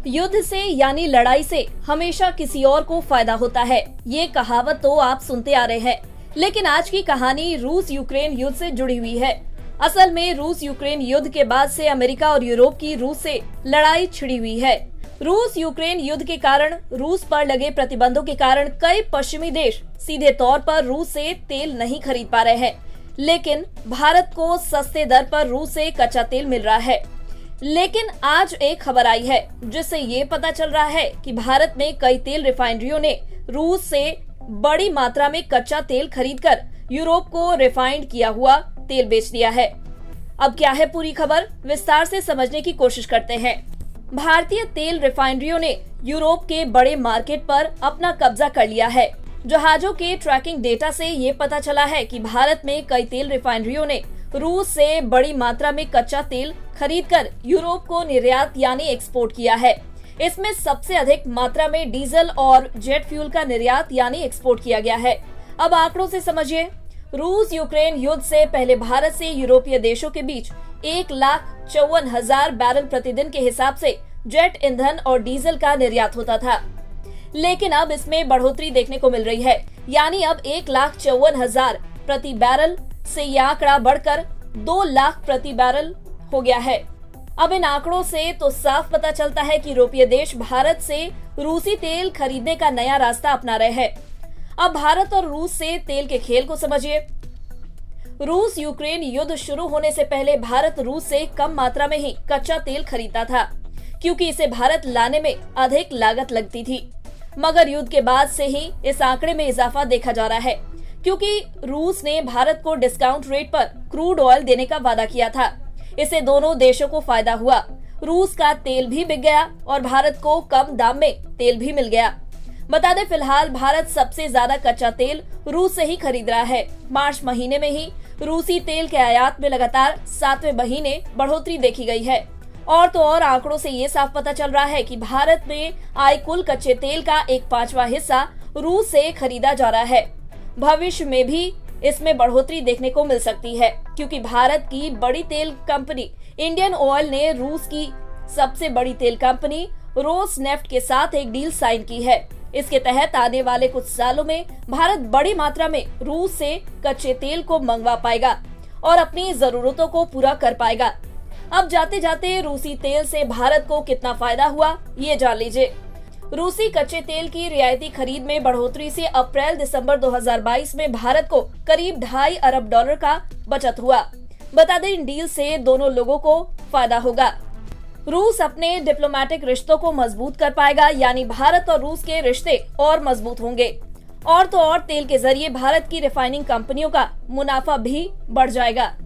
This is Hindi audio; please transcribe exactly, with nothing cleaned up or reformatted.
युद्ध से यानी लड़ाई से हमेशा किसी और को फायदा होता है, ये कहावत तो आप सुनते आ रहे हैं। लेकिन आज की कहानी रूस यूक्रेन युद्ध से जुड़ी हुई है। असल में रूस यूक्रेन युद्ध के बाद से अमेरिका और यूरोप की रूस से लड़ाई छिड़ी हुई है। रूस यूक्रेन युद्ध के कारण, रूस पर लगे प्रतिबंधों के कारण कई पश्चिमी देश सीधे तौर पर रूस से तेल नहीं खरीद पा रहे हैं, लेकिन भारत को सस्ते दर पर रूस से कच्चा तेल मिल रहा है। लेकिन आज एक खबर आई है जिससे ये पता चल रहा है कि भारत में कई तेल रिफाइनरियों ने रूस से बड़ी मात्रा में कच्चा तेल खरीदकर यूरोप को रिफाइंड किया हुआ तेल बेच दिया है। अब क्या है पूरी खबर, विस्तार से समझने की कोशिश करते हैं। भारतीय तेल रिफाइनरियों ने यूरोप के बड़े मार्केट पर अपना कब्जा कर लिया है। जहाजों के ट्रैकिंग डेटा से ये पता चला है कि भारत में कई तेल रिफाइनरियों ने रूस से बड़ी मात्रा में कच्चा तेल खरीदकर यूरोप को निर्यात यानी एक्सपोर्ट किया है। इसमें सबसे अधिक मात्रा में डीजल और जेट फ्यूल का निर्यात यानी एक्सपोर्ट किया गया है। अब आंकड़ों से समझिए, रूस यूक्रेन युद्ध से पहले भारत से यूरोपीय देशों के बीच एक लाख चौवन हजार बैरल प्रतिदिन के हिसाब से जेट ईंधन और डीजल का निर्यात होता था। लेकिन अब इसमें बढ़ोतरी देखने को मिल रही है, यानी अब एक लाख चौवन हजार प्रति बैरल से यह आंकड़ा बढ़कर दो लाख प्रति बैरल हो गया है। अब इन आंकड़ों से तो साफ पता चलता है कि यूरोपीय देश भारत से रूसी तेल खरीदने का नया रास्ता अपना रहे हैं। अब भारत और रूस से तेल के खेल को समझिए। रूस यूक्रेन युद्ध शुरू होने से पहले भारत रूस से कम मात्रा में ही कच्चा तेल खरीदता था, क्योंकि इसे भारत लाने में अधिक लागत लगती थी। मगर युद्ध के बाद से ही इस आंकड़े में इजाफा देखा जा रहा है, क्योंकि रूस ने भारत को डिस्काउंट रेट पर क्रूड ऑयल देने का वादा किया था। इससे दोनों देशों को फायदा हुआ। रूस का तेल भी बिक गया और भारत को कम दाम में तेल भी मिल गया। बता दें, फिलहाल भारत सबसे ज्यादा कच्चा तेल रूस से ही खरीद रहा है। मार्च महीने में ही रूसी तेल के आयात में लगातार सातवें महीने बढ़ोतरी देखी गई है। और तो और आंकड़ों से ये साफ पता चल रहा है कि भारत में आए कुल कच्चे तेल का एक पांचवा हिस्सा रूस से खरीदा जा रहा है। भविष्य में भी इसमें बढ़ोतरी देखने को मिल सकती है, क्योंकि भारत की बड़ी तेल कंपनी इंडियन ऑयल ने रूस की सबसे बड़ी तेल कंपनी रोसनेफ्ट के साथ एक डील साइन की है। इसके तहत आने वाले कुछ सालों में भारत बड़ी मात्रा में रूस से कच्चे तेल को मंगवा पाएगा और अपनी जरूरतों को पूरा कर पाएगा। अब जाते जाते रूसी तेल से भारत को कितना फायदा हुआ, ये जान लीजिए। रूसी कच्चे तेल की रियायती खरीद में बढ़ोतरी से अप्रैल दिसंबर दो हज़ार बाईस में भारत को करीब ढाई अरब डॉलर का बचत हुआ। बता दें, इन डील से दोनों लोगों को फायदा होगा। रूस अपने डिप्लोमेटिक रिश्तों को मजबूत कर पाएगा, यानी भारत और रूस के रिश्ते और मजबूत होंगे। और तो और तेल के जरिए भारत की रिफाइनिंग कंपनियों का मुनाफा भी बढ़ जाएगा।